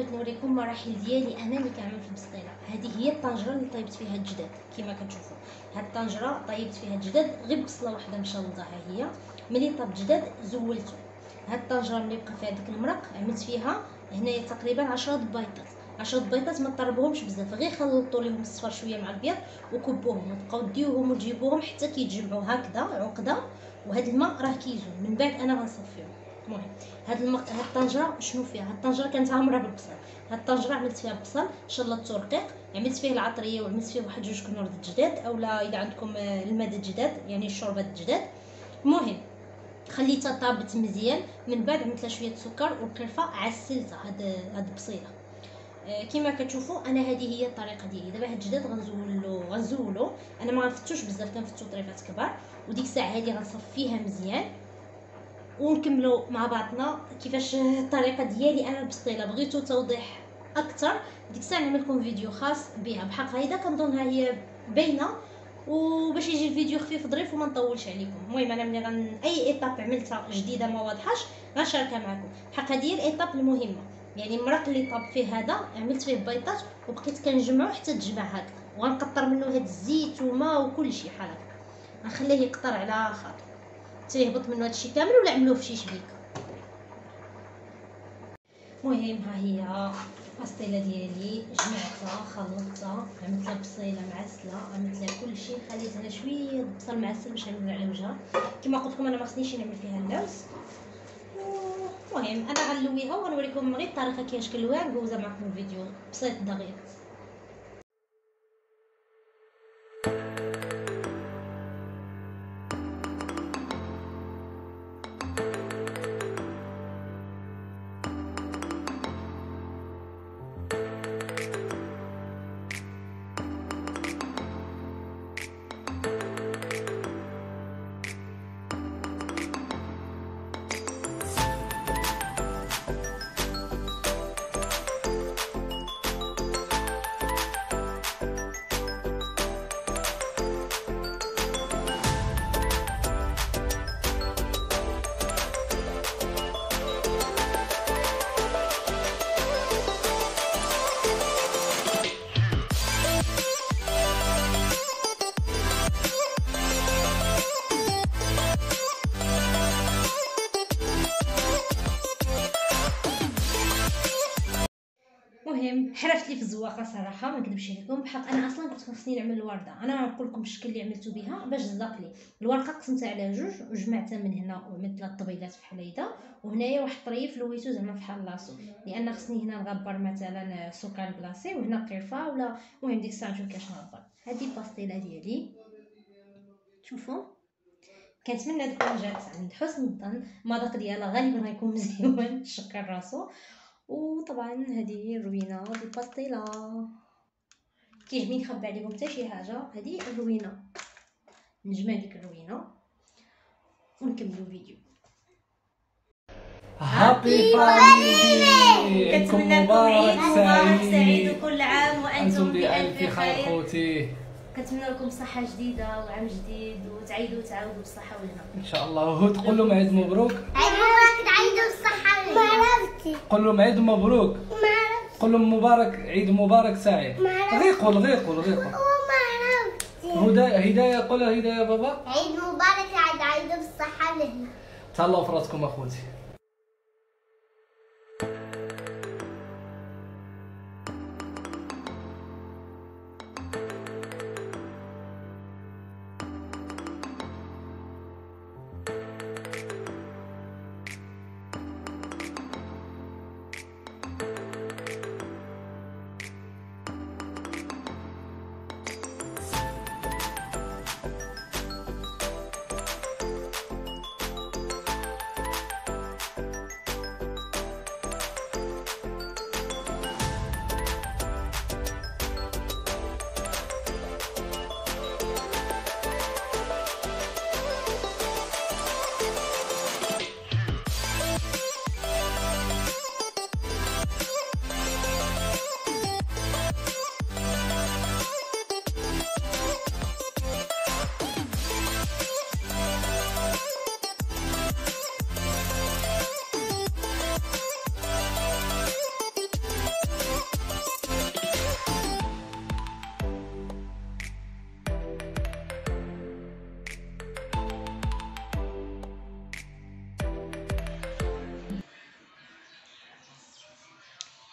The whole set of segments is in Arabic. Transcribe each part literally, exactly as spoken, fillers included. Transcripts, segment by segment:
بغيت نوريكم مراحل ديالي انا اللي كنعمل في البسطيله. هذه هي الطنجره اللي طيبت فيها الجداد كما كتشوفوا. هاد الطنجره طيبت فيها الجداد غير بصله واحده مشلضه. ها هي ملي طاب الجداد زولته. هاد الطنجره ملي بقى فيها داك المرق عملت فيها هنايا تقريبا عشرة بيضات. عشرة بيضات ما طربوهمش بزاف، غير خلطوا لهم الصفر شويه مع البيض وكبوهم وتبقاو ديوهم وتجيبوهم حتى كيتجمعوا هكذا عقده. وهاد الماء راه كيزول من بعد انا غنصفيهم. المهم هاد الم... هاد الطنجره شنو فيها؟ هاد الطنجره كانت عامره بالبصل. هاد الطنجره عملت فيها بصل شلطته رقيق، عملت فيه العطريه وعملت فيه واحد جوج كنور د الجداد اولا اذا عندكم الماء د الجداد يعني الشوربه د الجداد. المهم خليتها طابت مزيان، من بعد عملت لها شويه سكر وقرفه عسلتها. هاد هاد البصيله كما كتشوفوا انا هذه هي الطريقه ديالي. دابا هاد الجداد غنزولو غنزولو انا ما غنفتوش بزاف، كنفتو طريفات كبار، وديك الساعه هذه غنصفيها مزيان ونكملوا مع بعضنا كيفاش الطريقه ديالي انا البسطيله. بغيتو توضيح اكثر ديك الساعه نعمل لكم فيديو خاص بها. بحق هيدا كنظنها هي باينه وباش يجي الفيديو خفيف ظريف وما نطولش عليكم. المهم انا ملي غن اي ايطاب عملتها جديده ما واضحاش غنشاركها معكم. بحق هذه هي الايطاب المهمه، يعني المرق اللي طاب فيه هذا عملت فيه بيضات وبقيت كنجمعو حتى تجمع هكا، وغنقطر منه هاد الزيت والماء وكل شيء بحال هكا. غنخليه يقطر على خاطر حتى يهبط منه هادشي كامل ولا عملوه في شي شبيك. المهم ها هي البسطيله ديالي جمعتها خلطتها، عملت لها بصيله معسله، عملت لها كل شيء، خليت هنا شويه بصل معسل باش نعمل على وجهها. كما قلت لكم انا ما خصنيش نعمل فيها اللوز. المهم انا غنلويها وغنوريكم غير الطريقه كيفاش كنلويها، ندوزها معكم الفيديو بسيط دقيق. المهم حرفت لي في الزواقه صراحه ما نكذبش عليكم. بحق انا اصلا كنت خصني نعمل الورده، انا غنقول لكم الشكل اللي عملته بها باش زاق لي. الورقه قسمتها على جوج وجمعتها من هنا وعملت لها الطبيلات بحال هيدا، وهنايا واحد الطريف لويتو زعما بحال لاصو، لان خصني هنا نغبر مثلا سكر بلاصي وهنا قرفه ولا. المهم ديك الساعه نشوف كيفاش نغبر. هذه الباستيله ديالي شوفوا، كنتمنى تكون جات عند حسن الظن. المذاق ديالها غالبا غيكون مزيون الشكر راسو. وطبعا هذه هي الروينه ديال الباستيله. كيعجبني نخبي عليكم حتى شي حاجه. هذه الروينه، نجمع ديك الروينه ونكملوا الفيديو. هابي فاميلي، كنتمنى لكم عيد مبارك سعيد وكل عام وانتم بألف خير خوتي. كنتمنى لكم صحه جديده وعام جديد وتعيدوا وتعاودوا بالصحه والهنا ان شاء الله. وتقول لهم عيد مبروك. عيد مبارك، تعيدوا بالصحه والهنا. ما عرفتي. قول لهم عيد مبروك. ما عرفتي. قول لهم مبارك، عيد مبارك سعيد. غير قول غير قول غير قول. ما عرفتي. هدايا هدايا قولها هدايا بابا. عيد مبارك، عيد عيدوا بالصحه والهنا. تهلاو في راسكم اخوتي.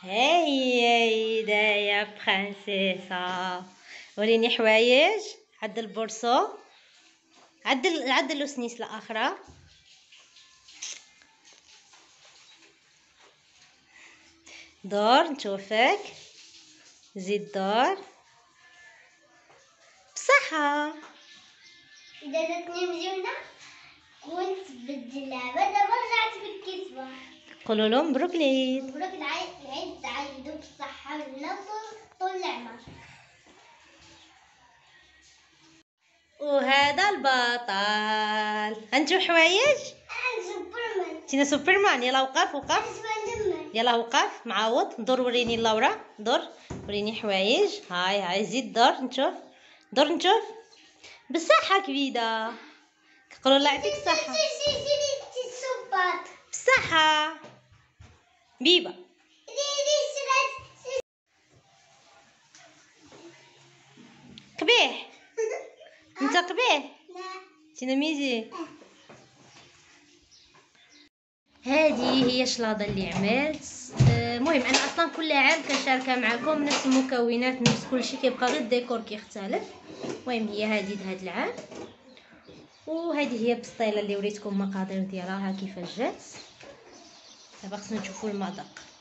ها هي هدايا برانسيسا. وريني حوايج. عدل البورصو، عدل عدل سنيسله اخرى. دور نشوفك، زيد دور بصحة. إذا جاتني مزيونة كنت بالجلابة، دابا رجعت بالكسوة. قولوا لهم مبروك العيد. مبروك العيد، العيد تعيدوا بالصحة والهنا طول العمر. وهذا البطل. هنشوف حوايج. أنا سوبرمان. تينا سوبرمان. يلا وقف وقف. أنا سبايدرمان. يلا وقف معوض. دور وريني اللورة. دور وريني حوايج. هاي هاي زيد دور نشوف. دور نشوف بصحة كبيدة. قولوا الله يعطيك الصحة. بصحة بيبا. قبيح. انت قبيح. تينا ميزي. هذه هي الشلاضه اللي عملت. المهم انا اصلا كل عام كنشاركها معكم نفس المكونات نفس كل شيء، كيبقى غير الديكور كيختلف. المهم هي هذه هذا العام، وهذه هي البسطيله اللي وريتكم المقادير ديالها كيفاش جات. دابا خصنا نشوفوا المذاق.